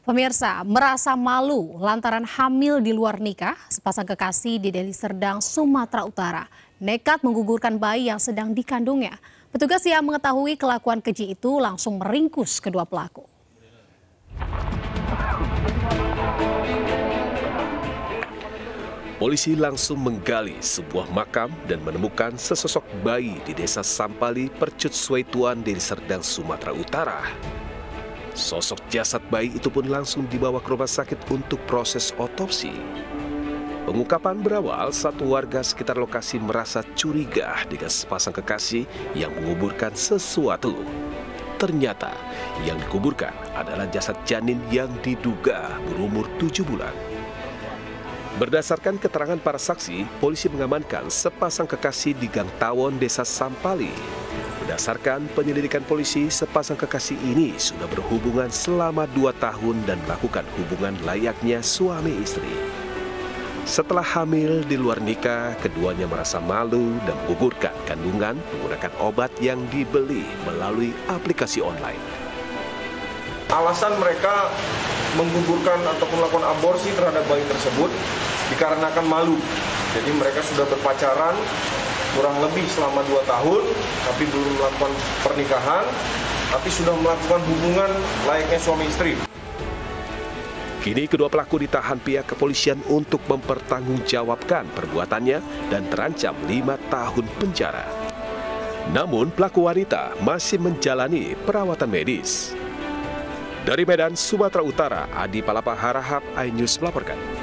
Pemirsa merasa malu lantaran hamil di luar nikah, sepasang kekasih di Deli Serdang, Sumatera Utara nekat menggugurkan bayi yang sedang dikandungnya. Petugas yang mengetahui kelakuan keji itu langsung meringkus kedua pelaku. Polisi langsung menggali sebuah makam dan menemukan sesosok bayi di Desa Sampali, Percut Suetuan, Deli Serdang, Sumatera Utara. Sosok jasad bayi itu pun langsung dibawa ke rumah sakit untuk proses otopsi. Pengungkapan berawal satu warga sekitar lokasi merasa curiga dengan sepasang kekasih yang menguburkan sesuatu. Ternyata yang dikuburkan adalah jasad janin yang diduga berumur 7 bulan. Berdasarkan keterangan para saksi, polisi mengamankan sepasang kekasih di Gang Tawon, Desa Sampali. Berdasarkan penyelidikan polisi, sepasang kekasih ini sudah berhubungan selama 2 tahun dan melakukan hubungan layaknya suami istri. Setelah hamil di luar nikah, keduanya merasa malu dan menggugurkan kandungan menggunakan obat yang dibeli melalui aplikasi online. Alasan mereka menggugurkan ataupun melakukan aborsi terhadap bayi tersebut dikarenakan malu. Jadi mereka sudah berpacaran kurang lebih selama 2 tahun, tapi belum melakukan pernikahan, tapi sudah melakukan hubungan layaknya suami istri. Kini kedua pelaku ditahan pihak kepolisian untuk mempertanggungjawabkan perbuatannya dan terancam 5 tahun penjara. Namun pelaku wanita masih menjalani perawatan medis. Dari Medan, Sumatera Utara, Adi Palapa Harahap, iNews melaporkan.